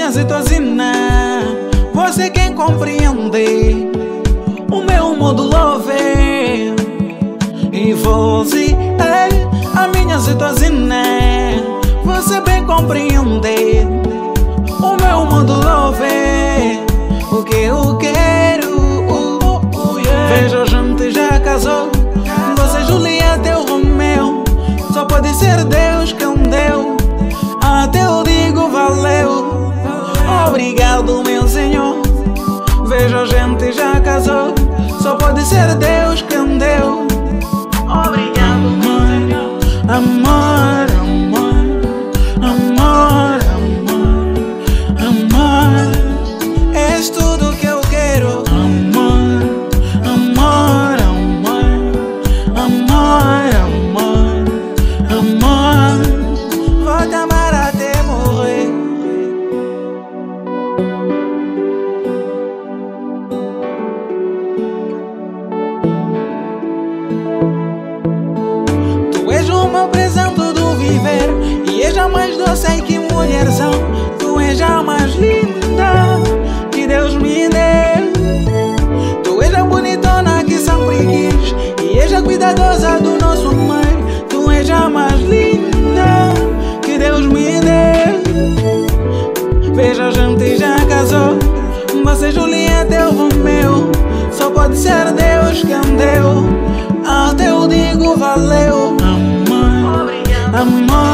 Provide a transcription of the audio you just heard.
minha situação, você quem compreende o meu modo love. E você é a minha situação, você bem compreende o meu modo love. O que eu quero, vejo a gente já casou. Você, Julieta, eu, Romeu. Só pode ser Deus quem deu. Até eu digo valeu. Obrigado, meu Senhor. Vejo a gente já casou. Só pode ser Deus quem deu. Obrigado, meu Senhor. Amor, amor, amor, amor, amor. És tudo que eu quero. Amor, amor, amor, amor, amor, amor. Vou te amar até morrer. Tu és o meu presente do viver, e és a mais doce que mulherzão. Tu és a mais linda que Deus me deu. Tu és a bonitona que sempre quis, e és a cuidadosa do nosso mãe. Tu és a mais linda que Deus me deu. Veja, a gente já casou. Você, Julieta, eu, Romeu. Só pode ser Deus quem deu. Até eu digo valeu. Amor, amor.